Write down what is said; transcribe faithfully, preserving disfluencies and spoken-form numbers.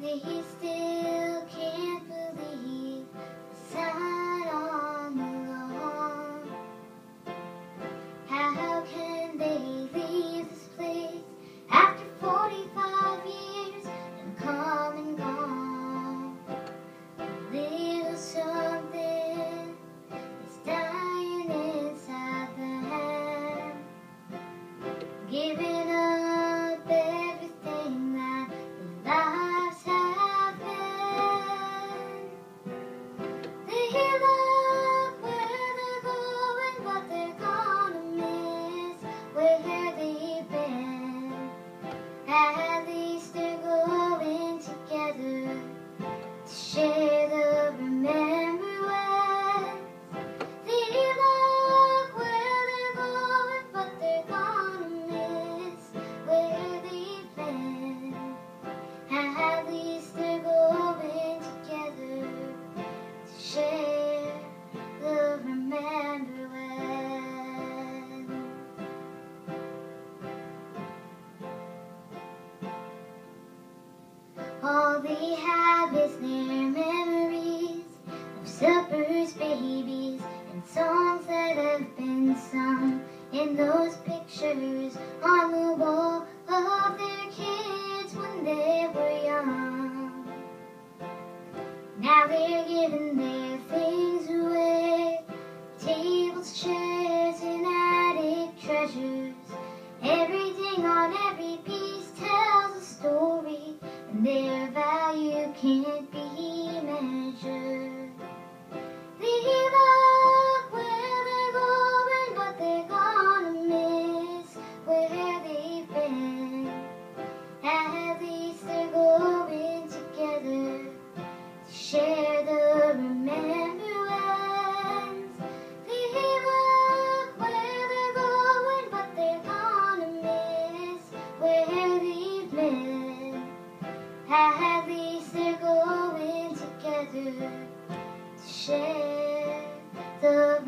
They still can't believe the sign on the lawn. How can they leave this place after forty-five years and come and gone? A little something is dying inside them, giving up everything that their lives have been. They look where they're going, but they're gonna miss where they've been. At least they're going together to share the remembrance. They look where they're going, but they're gonna miss where they've been. At least they're going together to share the remembrance. All they have is their memories of suppers, babies, and songs that have been sung in those pictures on the wall of their kids when they were young. Now they're giving their things away, tables, chairs, and attic treasures. Everything on every piece tells a story, and their value can't be measured. They look where they're going, but they're gonna miss where they've been. At least they're going together to share the remembrance. They look where they're going, but they're gonna miss where they've been. At least they're going together to share the